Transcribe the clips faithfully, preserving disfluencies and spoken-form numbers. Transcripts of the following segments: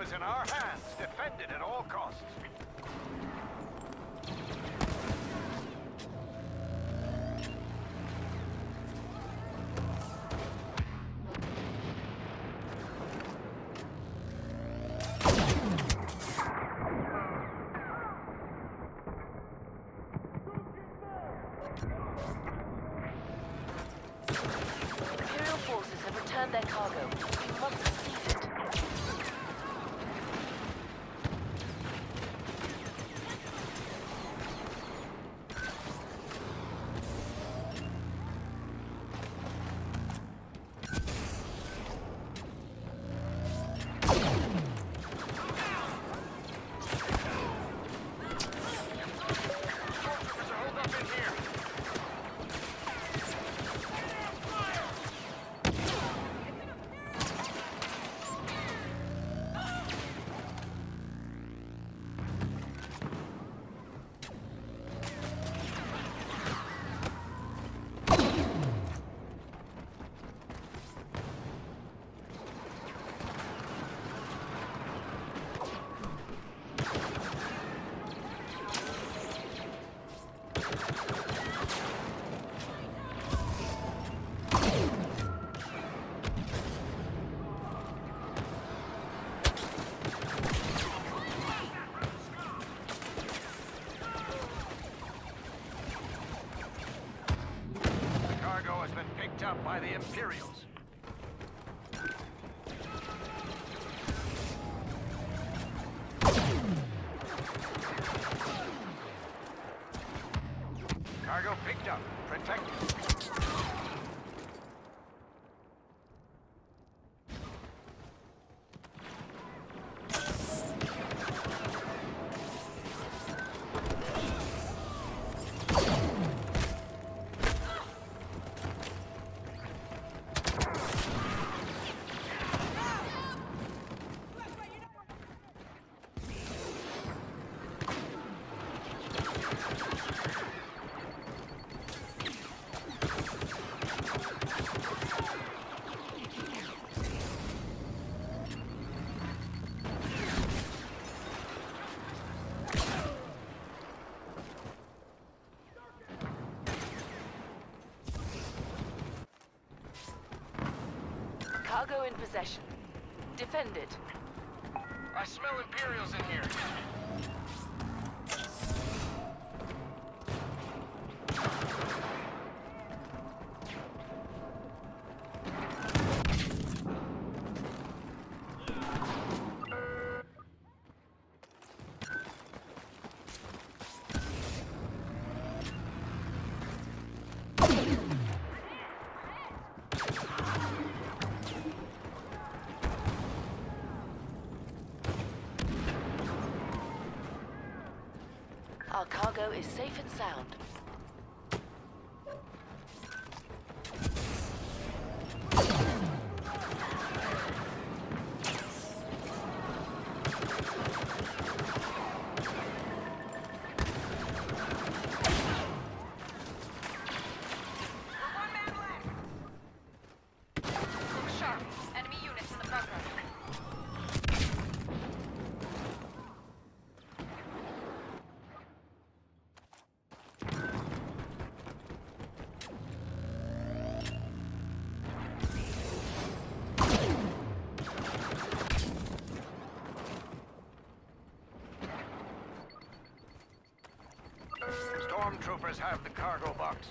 is in our hands. Defend it at all costs. Imperial forces have returned their cargo. We must seize it. Up by the Imperials. Cargo picked up. Protect it. Cargo in possession. Defend it. I smell Imperials in here. Our cargo is safe and sound. Stormtroopers have the cargo box.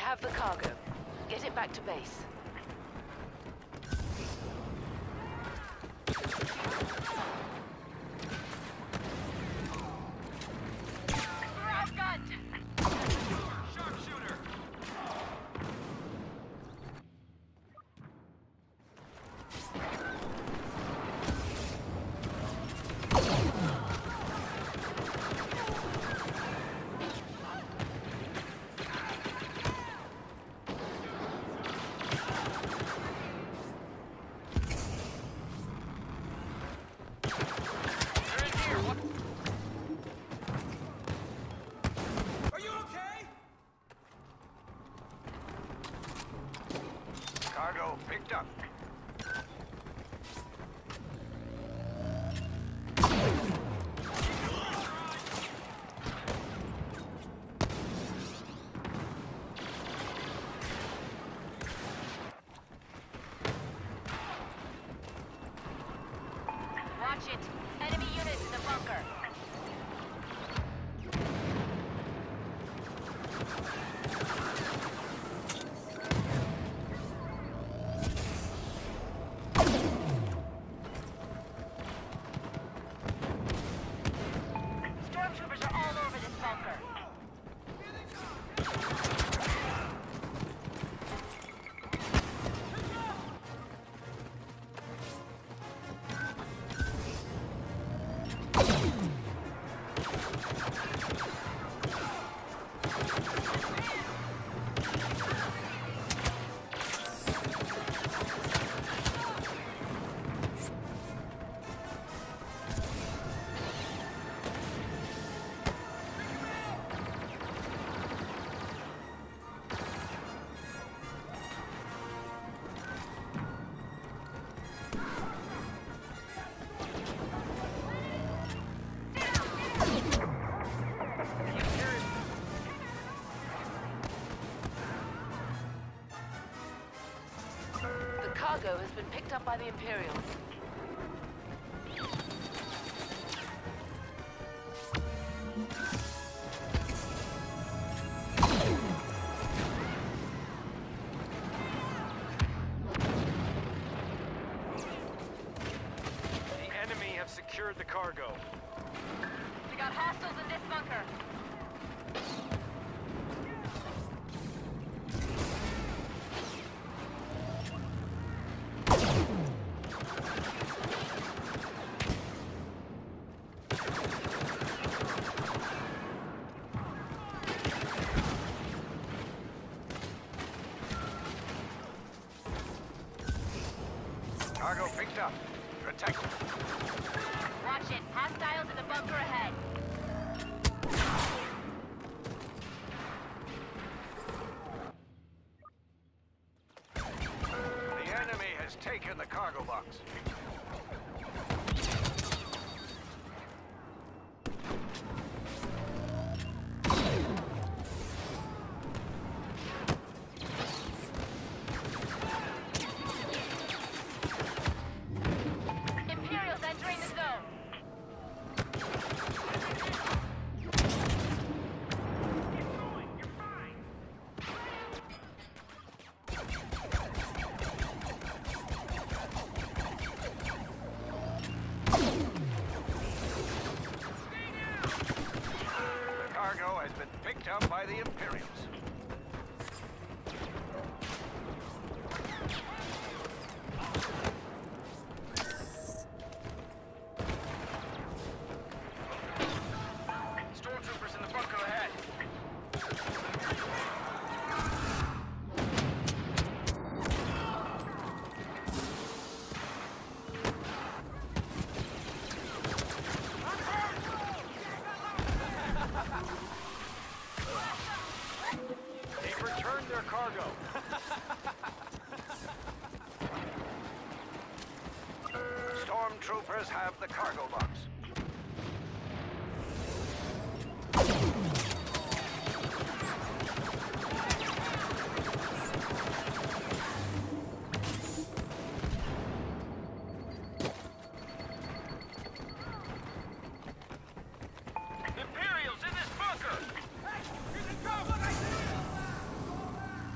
have the cargo. Get it back to base. Sharpshooter! Cargo picked up. Watch it. Enemy units in the bunker. Stormtroopers are all over this bunker. The cargo has been picked up by the Imperials. The enemy have secured the cargo. We got hostiles in this bunker. Cargo picked up. Protect them. Watch it. Hostiles in the bunker ahead. The enemy has taken the cargo box. Imperials entering the zone. The cargo has been picked up by the Imperials. Stormtroopers in the bunker ahead. They've returned their cargo. Stormtroopers have the cargo box. Imperials in this bunker! Hey, here they come! Look, I see them!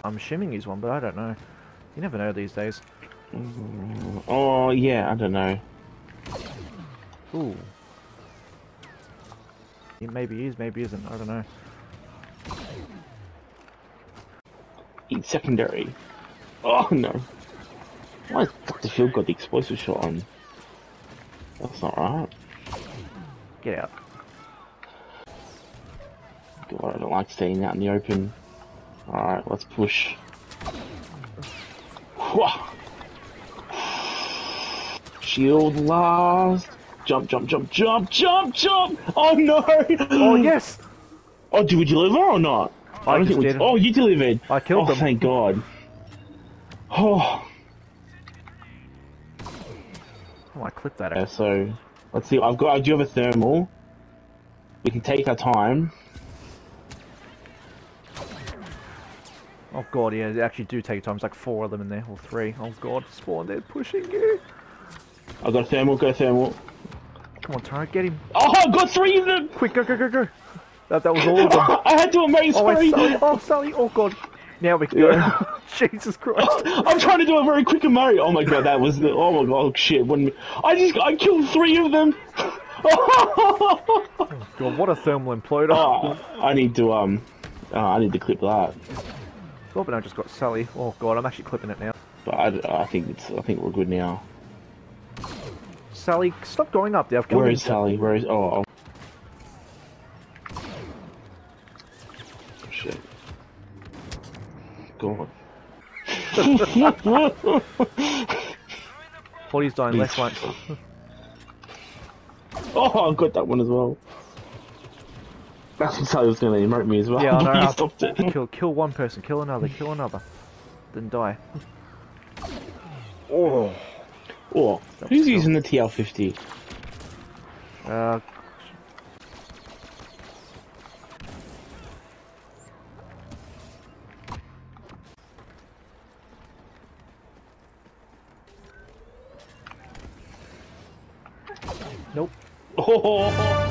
I'm assuming he's one, but I don't know. You never know these days. Mm, oh, yeah, I don't know. Ooh. He maybe is, maybe isn't. I don't know. He's secondary. Oh, no. Why has Doctor Field got the explosive shot on? That's not right. Get out. God, I don't like staying out in the open. Alright, let's push. Whoa. Shield last. Jump, jump, jump, jump, jump, jump! Oh no! Oh yes! Oh, did we deliver or not? I, I don't just think we did. Oh, you delivered! I killed oh, them. Thank God. Oh. Oh, I clipped that. Yeah, so let's see. I've got. I do have a thermal. We can take our time. Oh god, yeah, they actually do take time. It's like four of them in there, or three. Oh god, spawn, they're pushing you. I've got a thermal. Go thermal. Come on, Tara, get him. Oh, I've got three of them. Quick, go, go, go, go. That, that was all of them. I had to amaze. Oh, wait, Sorry. Sully. Oh, Sully. Oh god. Now we can go. Yeah. Jesus Christ. I'm trying to do a very quick Murray. Oh my god, that was the. Oh my god, shit. When I just I killed three of them. Oh god, what a thermal imploder. Oh, I need to um. Oh, I need to clip that. Oh, but I just got Sully. Oh god, I'm actually clipping it now. But I, I think it's. I think we're good now. Sally, stop going up there. I've killed Where him. is Sally? Where is? Oh. oh. Shit. God. Body's dying left once. Oh, I got that one as well. That's what Sally was going to emote me as well. Yeah, I know. But you I'll- stopped it. Kill, kill one person, kill another, kill another. Then die. Oh. Oh, who's using the T L fifty? Uh. Nope. Oh.